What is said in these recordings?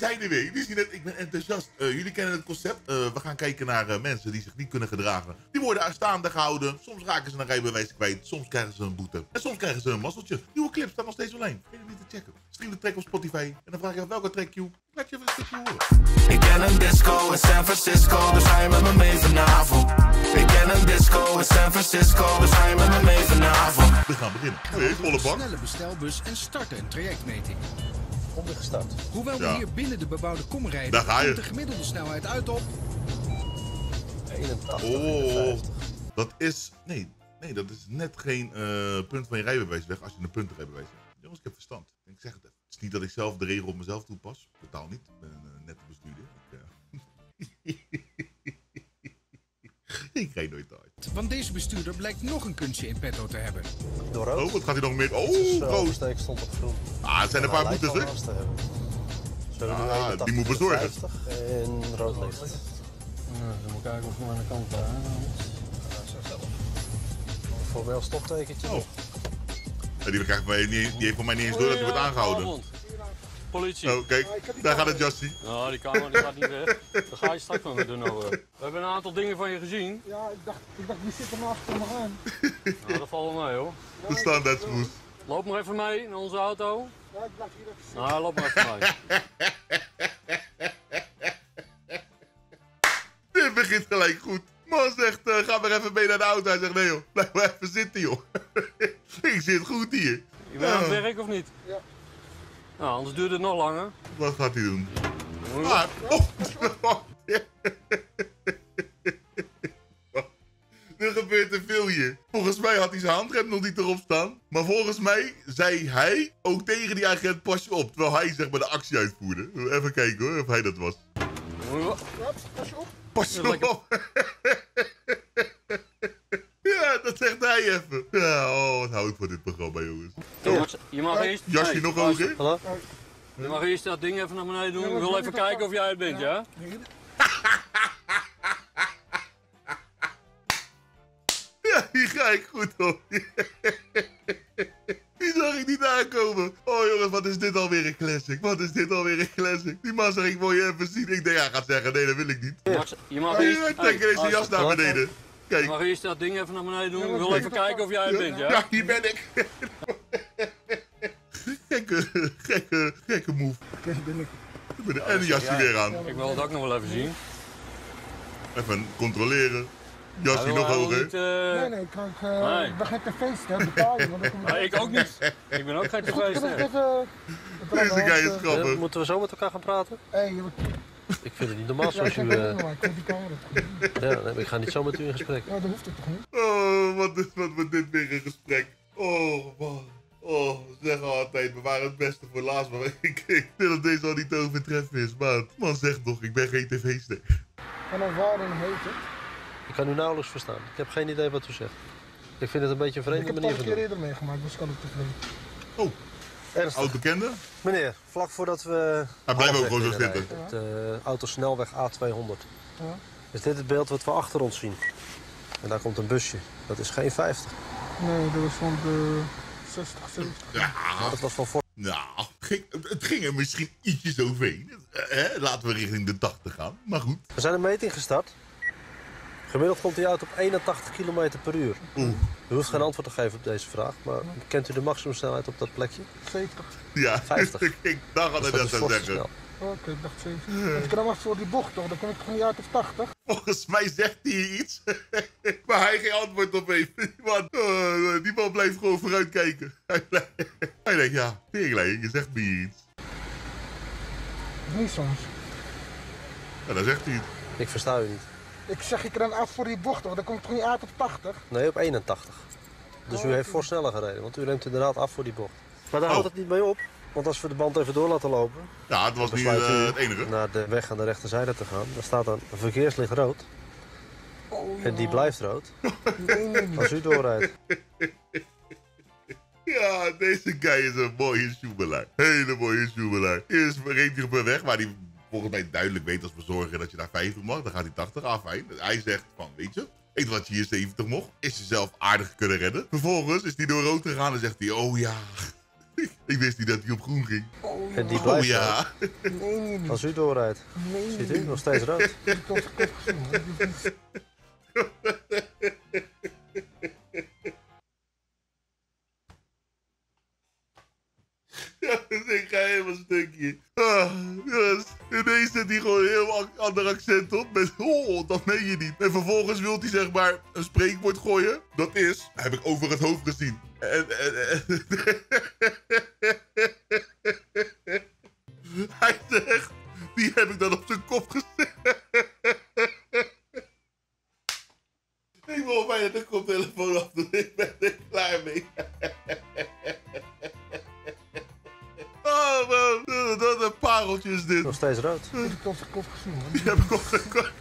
zijn er weer. Jullie zien het, ik ben enthousiast. Jullie kennen het concept. We gaan kijken naar mensen die zich niet kunnen gedragen. Die worden staande gehouden. Soms raken ze een rijbewijs kwijt. Soms krijgen ze een boete. En soms krijgen ze een mazzeltje. Nieuwe clips staan nog steeds online. Vergeet het niet te checken. Stream de track op Spotify. En dan vraag je af welke track je. Laat je even een stukje horen. Ik ken een disco in San Francisco, dus ga je met me mee vanavond. Ik ken een disco in San Francisco, dus ga je met me mee vanavond. We gaan beginnen. Nee, volle bak. Snelle bestelbus en starten een trajectmeting. Ondergestart. Hoewel we hier binnen de bebouwde kom rijden, Daar ga je. komt de gemiddelde snelheid uit op 81. Oh, dat is... Nee, dat is net geen punt van je rijbewijs weg als je een puntenrijbewijs hebt. Jongens, ik heb verstand. Ik zeg het even. Het is niet dat ik zelf de regel op mezelf toepas. Totaal niet. Ik ben een nette bestuurder. Ik rijd nooit uit. Want deze bestuurder blijkt nog een kunstje in petto te hebben. Door rood. Oh, wat gaat hij nog meer? Oh, Zo, rood. oversteek stond op groen. Ah, het zijn een paar boetes, hè? Ah, die moet bezorgen. En rood licht. Dan moet kijken of we aan de kant gaan. Voor wel stoptekentje. Oh. Ja, die heeft voor mij niet eens door dat hij wordt aangehouden. Politie. Oh, kijk, daar gaat het Jassie. Nou, die camera die gaat niet weg. Dat ga je straks nog mee doen. We hebben een aantal dingen van je gezien. Ja, ik dacht wie zit er naast me aan? Nou, dat valt wel mee hoor. De standaardsmoes. Loop maar even mee naar onze auto. Ja, ik blijf hier even zitten. Nou, loop maar even mee. Dit begint gelijk goed. Man zegt, ga maar even mee naar de auto. Hij zegt, nee joh, blijf maar even zitten joh. Ik zit goed hier. Je bent aan het werk of niet? Ja. Nou, anders duurt het nog langer. Wat gaat hij doen? Ja. Er gebeurt te veel hier. Volgens mij had hij zijn handrem nog niet erop staan. Maar volgens mij zei hij ook tegen die agent pas je op. Terwijl hij zeg maar de actie uitvoerde. Even kijken hoor, of hij dat was. Pas je op. Pas je op. Ja, dat zegt hij even. Ja, oh, wat hou ik van dit programma jongens. Je mag eerst... Jasje Hey, nog luister. hoger? Hallo? Je mag eerst dat ding even naar beneden doen. Ik wil even kijken of jij het bent, ja? Ja, hier ga ik goed op. Die zag ik niet aankomen. Oh jongens, wat is dit alweer een classic? Wat is dit alweer een classic? Die man zag ik wil je even zien. Ik denk, hij gaat zeggen, nee dat wil ik niet. Je mag Oh, eerst... je trekt deze jas naar beneden. Je Kijk. mag eerst dat ding even naar beneden doen. Ik wil even kijken of jij het bent, ja? Ja, hier ben ik. Gekke move. Ik ben en de jasje weer aan. Ik wil het ook nog wel even zien. Even controleren. Jasje nog hoger. Niet, Nee, ik ben geen tv-ster, betaal je. Want dan kom nou, ik ook niet. Ik ben ook geen tv-ster. Deze guy is grappig. Moeten we zo met elkaar gaan praten? Hé, Ik vind het niet normaal ja, zoals ik u... heb het ik die camera. Ja, nee, ik ga niet zo met u in gesprek. Ja, dat hoeft het toch niet? Oh, wat wordt dit weer een gesprek. Oh, man. Oh, we zeggen altijd, we waren het beste voor laatst. Maar ik denk dat deze al niet te overtreffen is, maat. Man zegt toch, ik ben geen tv-ster. En dan waarom heet het? Ik kan u nauwelijks verstaan. Ik heb geen idee wat u zegt. Ik vind het een beetje een Ik vreemde heb het manier al van een keer doen. eerder meegemaakt, dus kan ik toch niet. Oh, Ernstig. oud-bekende? Meneer, vlak voordat we... Hij blijft ook halfweg gewoon zo binnenrijden, zitten. De autosnelweg A200. Ja. Is dit het beeld wat we achter ons zien? En daar komt een busje. Dat is geen 50. Nee, dat was van de 60, 70. Ja, Dat was van voor... nou, het ging er misschien ietsjes overheen. Laten we richting de 80 gaan, maar goed. We zijn een meting gestart. Gemiddeld komt die auto op 81 km per uur. Oeh, U hoeft geen antwoord te geven op deze vraag, maar kent u de maximumsnelheid op dat plekje? 70. ja, 50. ik dacht al Dus dat dat hij is dat zou fors te zeggen. snel. Oké, ik dacht 70. Als ik dan wacht voor die bocht toch, dan kom ik toch niet uit op 80? Volgens mij zegt hij iets, maar hij geen antwoord op heeft. Want die man blijft gewoon vooruit kijken. Hij denkt, ja, tegenlijn, je zegt me iets. Of niet soms. Ja, dan zegt hij het. Ik versta u niet. Ik zeg ik dan af voor die bocht toch, dan kom ik toch niet uit op 80? Nee, op 81. Dus u heeft voor sneller gereden, want u remt inderdaad af voor die bocht. Maar daar Oh. houdt het niet mee op. Want als we de band even door laten lopen, Ja, het was niet besluit u het enige. naar de weg aan de rechterzijde te gaan. Daar staat een verkeerslicht rood. Oh, En die blijft rood nee. als u doorrijdt. Ja, deze guy is een mooie sjoemelaar. Hele mooie sjoemelaar. Eerst reed hij op een weg waar hij volgens mij duidelijk weet als bezorger dat je daar 50 mag. Dan gaat hij 80 af. Hij zegt van, weet je, weet wat je hier 70 mocht? Is jezelf aardig kunnen redden. Vervolgens is hij door rood gegaan en zegt hij, oh ja. Ik wist niet dat hij op groen ging. En die blijft ja. rood. Nee. Als u doorrijdt. Nee. Ziet u? Nog steeds rood. Ik heb het verkeerd gezien, man. Dit is niet- Ja, ik ga helemaal stukje. Yes. Ineens zet hij gewoon een heel ander accent op. Met, dat meen je niet. En vervolgens wil hij zeg maar een spreekwoord gooien. Dat is, heb ik over het hoofd gezien. Hij zegt, die heb ik dan op zijn kop gezet. Ik wil bijna de koptelefoon afdoen. Ik ben er klaar mee. Oh man, dat een pareltje is dit. Nog steeds rood. Ik heb het verkeerd gezien, man. Die heb ik op zijn kop.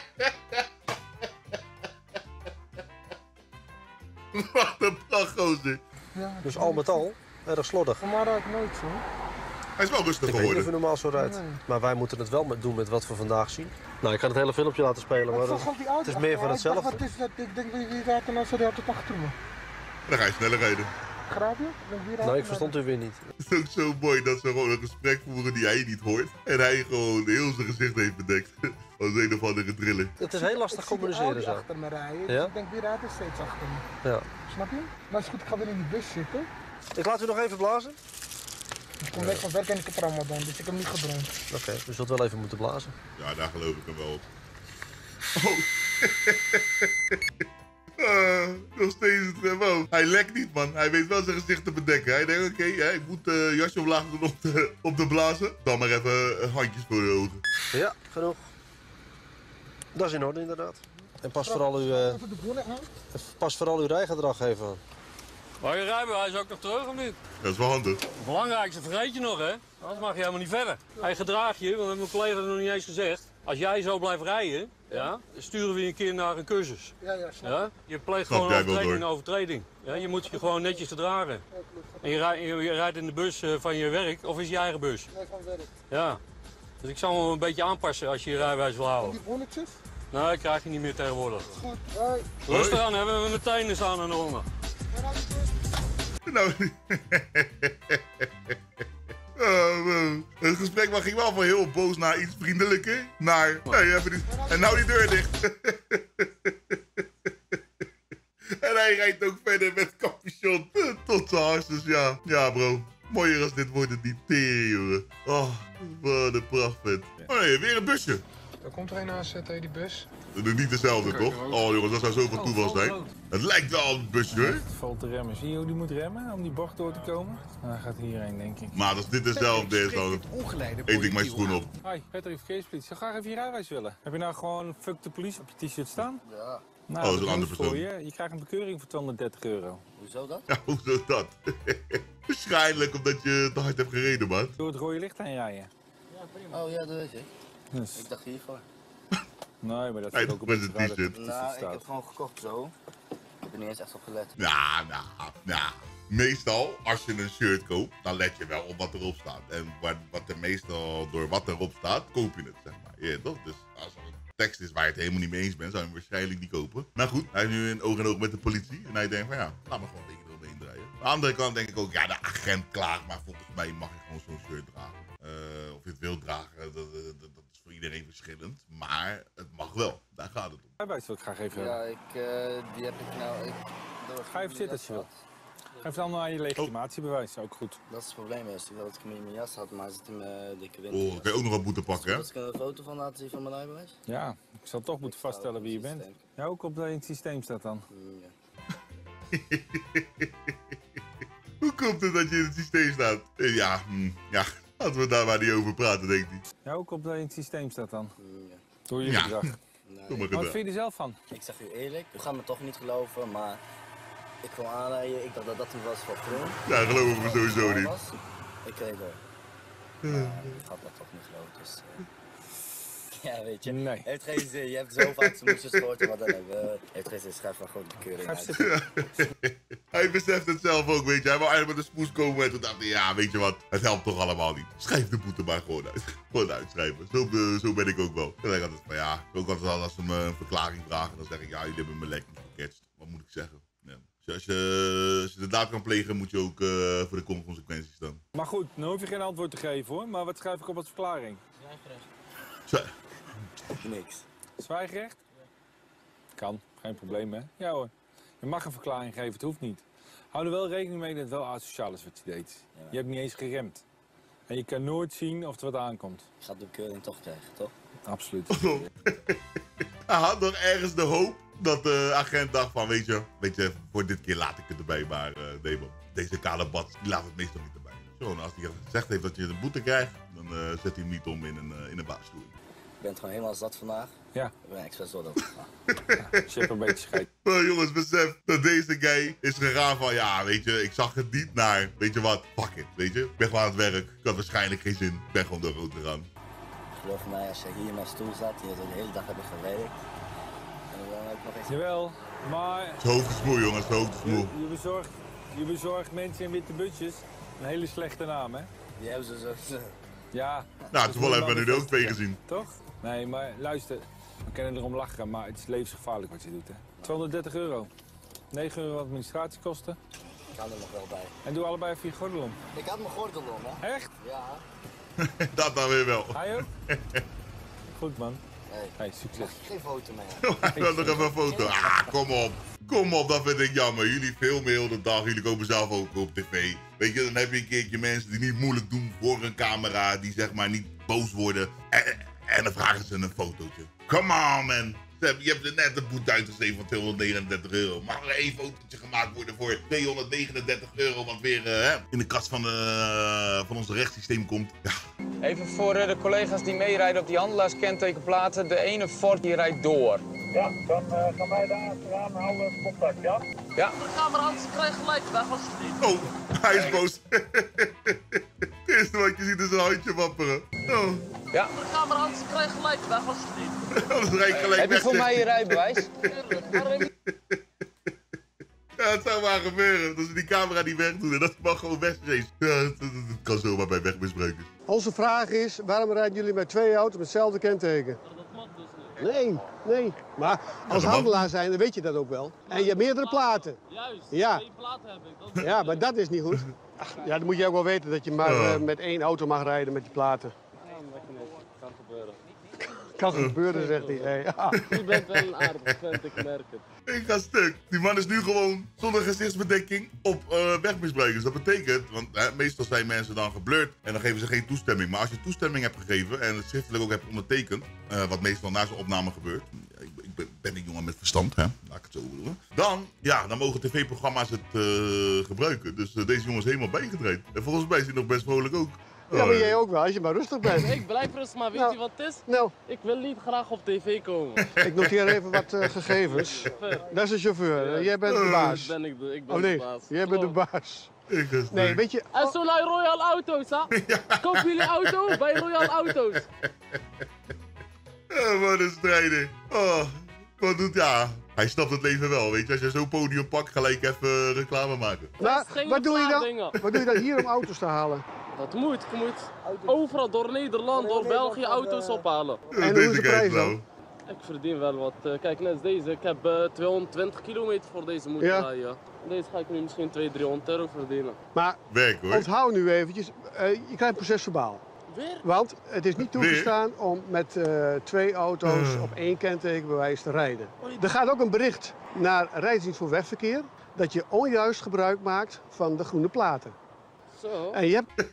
Wat een prachtgozer. Ja, Dus al met al, erg slordig. maar raak ik nooit zo. Hij is wel rustig Ik weet niet of u geworden. normaal zo rijdt. Nee. Maar wij moeten het wel doen met wat we vandaag zien. Nou, ik kan het hele filmpje laten spelen, maar het is meer van hetzelfde. Wat is dat? Ik denk, wie rijdt er nou zo altijd achter me? Dan ga je sneller rijden. Graaf je? Ik denk, wie rijdt Nou, er ik verstond u weer niet. Het is ook zo mooi dat ze gewoon een gesprek voeren die hij niet hoort. En hij gewoon heel zijn gezicht heeft bedekt. Als een of andere driller. Het is heel lastig communiceren zo. zo. Achter me rijden, dus Ja? ik denk, wie rijdt er steeds achter me? Ja. Snap je? Maar is goed, ik ga weer in die bus zitten. Ik laat u nog even blazen. Ik kom net van werk en ik heb Ramadan, dus ik heb niet gedronken. Oké, u zult wel even moeten blazen. Ja, daar geloof ik hem wel op. Nog steeds het wow. Hij lekt niet, man. Hij weet wel zijn gezicht te bedekken. Hij denkt, oké, ik moet jasje omlaag doen op de blazen. Dan maar even handjes voor de ogen. Ja, genoeg. Dat is in orde inderdaad. En pas vooral uw rijgedrag even aan. Maar je rijbewijs ook nog terug of niet? Dat is wel handig. Het belangrijkste vergeet je nog, hè? Anders mag je helemaal niet verder. Hij gedraagt je, want dat heeft mijn collega nog niet eens gezegd. Als jij zo blijft rijden, ja, sturen we je een keer naar een cursus. Ja, snap. Ja? Je pleegt Snap gewoon jij wel, overtreding hoor. na overtreding. Ja? Je moet je gewoon netjes gedragen. En je rijdt in de bus van je werk, of is het je eigen bus? Nee, van werk. Ja. Dus ik zal hem een beetje aanpassen als je je rijbewijs wil En houden. die bonnetjes? Nee, dat krijg je niet meer tegenwoordig. Goed. Hoi. Rustig aan, hebben we meteen staan aan de onder. Nou. Het gesprek ging wel van heel boos naar iets vriendelijker. Naar. Hey, even die, en nou die deur dicht. En hij rijdt ook verder met capuchon tot zijn hars. Dus ja. Ja, bro. Mooier als dit wordt het niet teren, jongen. Oh, wat een prachtvent. Oh nee, weer een busje. Er komt er een aanzetten, die bus. Niet dezelfde, toch? Oh jongens, dat zou zoveel toeval zijn. Het lijkt wel een busje, hoor. Het valt te remmen. Zie je hoe die moet remmen om die bocht door te komen? Nou, hij gaat hierheen, denk ik. Maar als dit dezelfde is, dan eet ik mijn schoen op. Hoi, Patrick Verkeerspolitie. Ik zou graag even je rijbewijs willen. Heb je nou gewoon fuck de police op je t-shirt staan? Ja. Nou, Oh, dat is een dat andere moet voor persoon. je. Je krijgt een bekeuring voor 230 euro. Hoezo dat? Ja, hoezo dat? Waarschijnlijk omdat je te hard hebt gereden, man. Door het rode licht heen rijden. Oh ja, dat weet ik. Dus, Ik dacht hiervoor. nee, maar dat Hij is ook doet een met beetje een raar dat t-shirt. het op Nou, je t-shirt ik staat. heb gewoon gekocht zo. Ik heb er niet eens echt op gelet. Nou. Meestal, als je een shirt koopt, dan let je wel op wat erop staat. En wat er meestal door wat erop staat, koop je het, zeg maar. Ja, toch? Dus als er een tekst is waar je het helemaal niet mee eens bent, zou je hem waarschijnlijk niet kopen. Maar goed, hij is nu in oog en oog met de politie. En hij denkt van ja, laat me gewoon een beetje eromheen draaien. Aan de andere kant denk ik ook, ja, de agent klaagt, maar volgens mij mag je gewoon zo'n shirt dragen. Of je het wilt dragen, dat is voor iedereen verschillend. Maar het mag wel, daar gaat het om. Rijbewijs wil ik graag even Ja, hebben. die heb ik nou... Ga even zitten als je wilt. Geef dan aan je legitimatiebewijs, ook goed. Dat is het probleem is. Ik wil dat ik hem in mijn jas had, maar hij zit in mijn dikke Oh, winter. dan kan je ook nog een boete pakken, hè? Als ik een foto van laten zien van mijn rijbewijs? Ja, ik zal toch moeten vaststellen wie je bent. Ja, ook op het systeem staat dan. Ja. Hoe komt het dat je in het systeem staat? Ja, laten we daar maar niet over praten, denk ik. Ja, ook op het systeem staat dan. Ja. Door je Ja. gedrag. Doe maar Nee, Wat gedrag. vind je er zelf van? ik zeg u eerlijk, u gaat me toch niet geloven, maar ik kwam aanrijden, ik dacht dat dat toen was voor groen. Ja, geloven we sowieso niet. Was. Ik reed door. Maar ik had dat toch niet geloven, dus... ja, weet je. Nee. Heeft geen zin, je hebt zo vaak zijn moesjes gehoord en wat dan ook. Heeft geen zin, schrijf maar gewoon de keuring Ga uit. even zitten. Hij beseft het zelf ook, weet je. Hij wou eigenlijk met een smoes komen en toen dacht hij, ja, weet je wat, het helpt toch allemaal niet. Schrijf de boete maar gewoon uit. Gewoon uitschrijven. Zo ben ik ook wel. Dan denk ik altijd van, ja, ook altijd als ze me een verklaring vragen, dan zeg ik, ja, jullie hebben me lekker gecatcht. Wat moet ik zeggen? Ja. Dus als je de daad kan plegen, moet je ook voor de consequenties staan. Maar goed, dan hoef je geen antwoord te geven hoor. Maar wat schrijf ik op als verklaring? Niks. Zwijgrecht? Kan, geen probleem hè. Ja hoor. Je mag een verklaring geven, het hoeft niet. Hou er wel rekening mee dat het wel asociaal is wat je deed. Ja. Je hebt niet eens geremd. En je kan nooit zien of er wat aankomt. Je gaat de keuring toch krijgen, toch? Absoluut. Hij had nog ergens de hoop dat de agent dacht van, weet je, voor dit keer laat ik het erbij, maar nee man, deze kale bad, die laat het meestal niet erbij. Zo, en als hij gezegd heeft dat je een boete krijgt, dan zet hij hem niet om in een waarschuwing. Je bent gewoon helemaal zat vandaag. Ja. Ik ben expres door dat gegaan. Je hebt een beetje scheid. Maar jongens, besef dat deze guy is gegaan van, ja, weet je, ik zag het niet naar, weet je wat, fuck it, weet je. Ik ben gewoon aan het werk, ik had waarschijnlijk geen zin, ik ben gewoon de rood gegaan. Geloof mij, als je hier in mijn stoel zat, hier de hele dag heb ik gewerkt. En dan heb ik nog eens... Jawel, maar Zijn hoofd is moe, jongens, zijn hoofd is moe. je bezorgt mensen in witte busjes een hele slechte naam hè. Die hebben ze zo... Ja. Nou, toevallig hebben we nu er ook twee gezien. Toch? Nee, maar luister, we kunnen erom lachen, maar het is levensgevaarlijk wat je doet hè. 230 euro. 9 euro administratiekosten. Ik kan er nog wel bij. En doe allebei even je gordel om. Ik had mijn gordel om, hè? Echt? Ja. Dat dan weer wel. Hij ook? Goed man. Hey, Hey, succes. mag je geen foto mee? Ik wil nog even een foto. Ah, kom op. Kom op, dat vind ik jammer. Jullie filmen heel de dag, jullie komen zelf ook op tv. Weet je, dan heb je een keertje mensen die niet moeilijk doen voor een camera, die zeg maar niet boos worden. En dan vragen ze een fotootje. Come on, man. Je hebt er net een boete uitgegeven van 239 euro. Mag er één fotootje gemaakt worden voor 239 euro, wat weer in de kast van ons rechtssysteem komt. Ja. Even voor de collega's die meerijden op die handelaarskentekenplaten. De ene Ford die rijdt door. Ja, dan gaan wij daar achteraan houden contact, ja? Ja. De camera's krijgen gelijk weg als het niet. Oh, hij is boos. Het eerste wat je ziet is een handje wapperen. Oh. Ja. De camera's krijgen gelijk weg als het niet. Anders rijd ik gelijk Heb je weg, voor zegt mij je hij. rijbewijs? Ja, het zou maar gebeuren. Dat ze die camera niet wegdoen en dat mag gewoon wegracen. Ja, dat kan zomaar bij wegmisbruikers. Onze vraag is, waarom rijden jullie met twee auto's met hetzelfde kenteken? Dat mag dus niet. Nee. Maar als handelaar zijn, dan weet je dat ook wel. En je hebt meerdere platen. Juist, Ja. 2 platen heb ik. Dat Ja, maar dat is niet goed. Ach, ja, dan moet je ook wel weten dat je maar met één auto mag rijden met die platen. Ja, dat kan gebeuren. Kan gebeuren, zegt hij. Hey, ja. U bent wel een aardige vent, ik merk het. Ik ga stuk. Die man is nu gewoon zonder gezichtsbedekking op wegmisbruikers. Dat betekent, want meestal zijn mensen dan geblurred en dan geven ze geen toestemming. Maar als je toestemming hebt gegeven en het schriftelijk ook hebt ondertekend, wat meestal na zo'n opname gebeurt. Ik ben een jongen met verstand, hè? Laat ik het zo bedoelen. Dan mogen tv-programma's het gebruiken. Dus deze jongen is helemaal bijgedraaid. En volgens mij is hij nog best vrolijk ook. Ja, maar jij ook wel, als je maar rustig bent. Ik blijf rustig, maar weet Nou, je wat het is? Nou, Ik wil niet graag op tv komen. ik noteer even wat gegevens. Dat is de chauffeur. Jij bent de baas. Ik ben Oh nee, de baas. jij bent de baas. Ik ga stuk. Nee, weet je... En zo naar Royal Auto's, hè? Kopen jullie auto bij Royal Auto's. Wat een strijder. Oh, wat doet ja? Hij snapt het leven wel, weet je. Als je zo'n podium pakt, gelijk even reclame maken. Nou, is geen wat doe je verklaring. dan? Wat doe je dan hier om auto's te halen? Dat moet. Je moet overal door Nederland, door België auto's ophalen. En hoe is Deze de guy prijs nou. dan? Ik verdien wel wat. Kijk, net als deze. Ik heb 220 kilometer voor deze moeten Ja. rijden. Deze ga ik nu misschien 200-300 euro verdienen. Maar Werk hoor. onthoud nu eventjes, je krijgt procesverbaal. Weer? Want het is niet toegestaan om met twee auto's op één kentekenbewijs te rijden. Er gaat ook een bericht naar Rijksdienst voor Wegverkeer dat je onjuist gebruik maakt van de groene platen. Zo. En je hebt...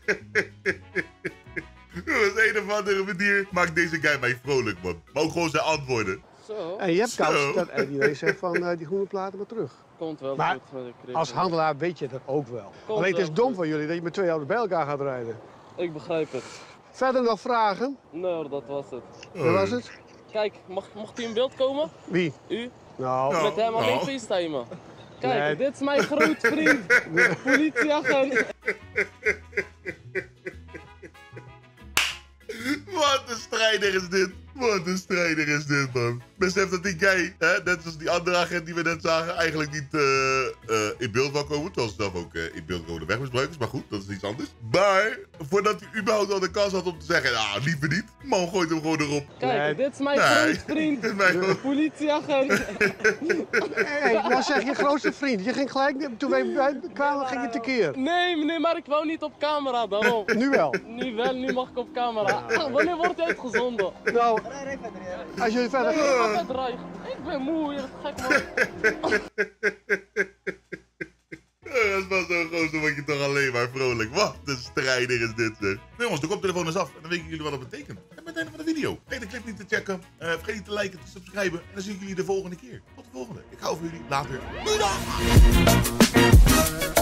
Jongens, een of andere manier maakt deze guy mij vrolijk, man. Maar ook gewoon zijn antwoorden. Zo. En je hebt Zo. kans dat iedereen zegt van die groene platen maar terug. Komt wel Maar goed. Ik kreeg als het. handelaar weet je dat ook wel. Alleen het is wel dom goed. van jullie dat je met twee auto's bij elkaar gaat rijden. Ik begrijp het. Verder nog vragen? Nee hoor, dat was het. Dat was het? Kijk, mocht hij in beeld komen? Wie? U? Nou, Met hem alleen nou. facetimen. Kijk, Nee. dit is mijn groot vriend. Politieagent. Wat een strijder is dit. Wat een strijder is dit, man. Besef dat die guy, hè, net zoals die andere agent die we net zagen, eigenlijk niet in beeld wou komen. Terwijl ze zelf ook in beeld komen de wegmisbruikers. Maar goed, dat is iets anders. Maar voordat hij überhaupt al de kans had om te zeggen, nou, liever niet. Man gooit hem gewoon erop. Kijk, dit is mijn grootste vriend. De politieagent. Hey, nou zeg je grootste vriend. Je ging gelijk, toen wij kwamen, ging je tekeer. Nee, meneer, maar ik wou niet op camera, daarom. Nu wel? Nu mag ik op camera. Wanneer wordt hij uitgezonden? Nou, als jullie verder gaan. Ik ben moe, je bent gek, man. Dat was zo'n gozer, word je toch alleen maar vrolijk. Wat een strijder is dit, zeg. Jongens, de koptelefoon is af en dan weten jullie wat dat betekent. En met het einde van de video. Vergeet de clip niet te checken. Vergeet niet te liken, te subscriben. En dan zie ik jullie de volgende keer. Tot de volgende. Ik hou van jullie. Later. Doei dan!